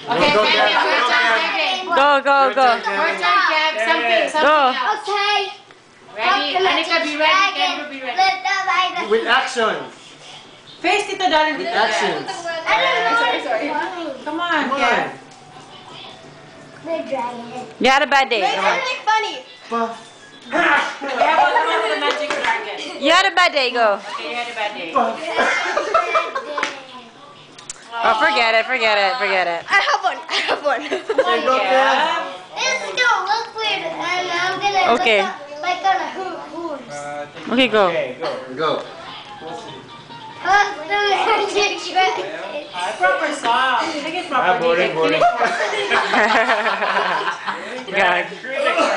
Okay, Go, Kevin, Gab. more time, Kevin. Go. More time, Kev. Something Go. else. Okay. Ready? Anika, be ready. Kendra, be ready. With action. Face Tito Darling. With actions. I don't know. Sorry. Come on, Come Kev. on. The dragon. You had a bad day. Wait, something funny. Kev, what's wrong with the magic dragon? You had a bad day. Go. Okay, you had a bad day. Oh, forget it. I have one. Come on, Go, Kev. This is gonna look weird, and I'm gonna Okay. look up like on a horse. Okay, go. Okay, go. The magic dragon. Proper song. Make it proper. Boring. God.